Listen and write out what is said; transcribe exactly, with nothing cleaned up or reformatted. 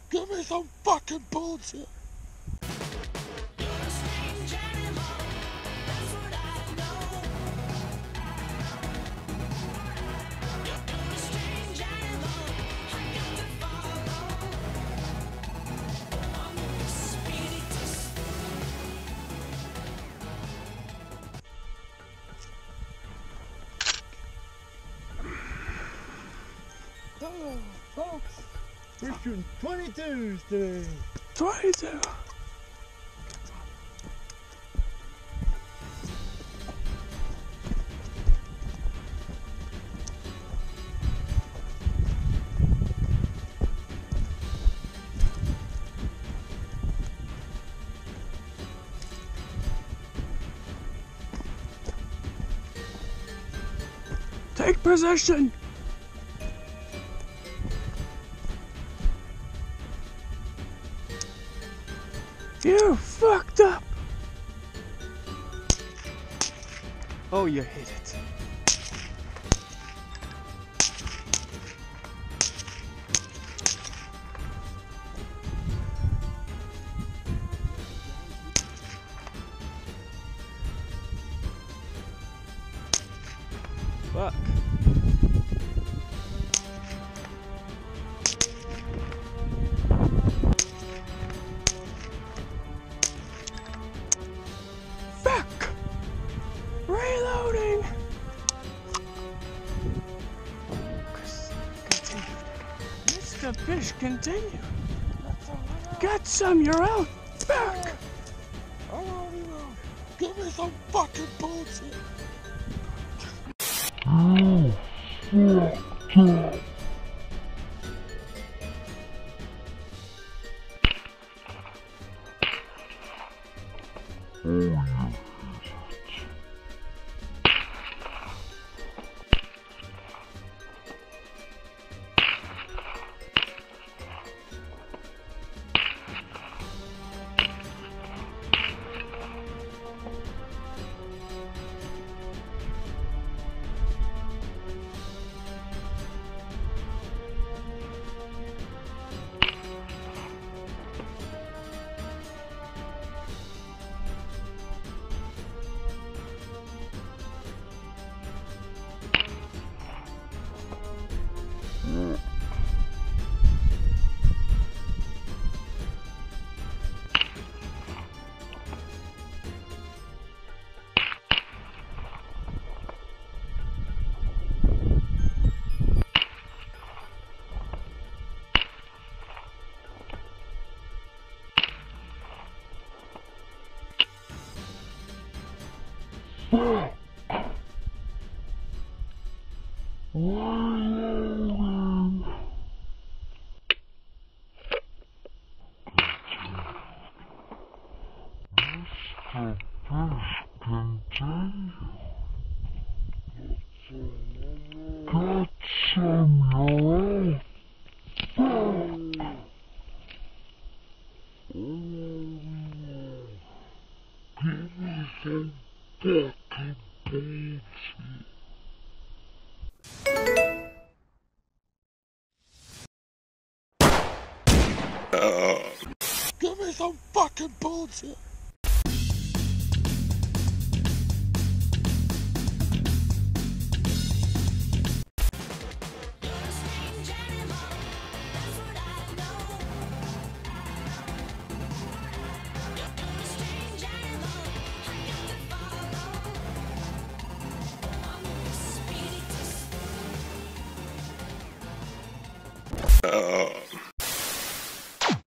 Give me some fucking bullshit. Hello, folks. We're shooting twenty-twos today. twenty-two. Take position. You fucked up! Oh, you hit it. Fuck. Reloading! Continue. Mister Pish, continue. Get some, you're out. Back! Give me some fucking bullshit. Oh, shit. Oh, yeah. Oh. Uh, give me some fucking bullshit.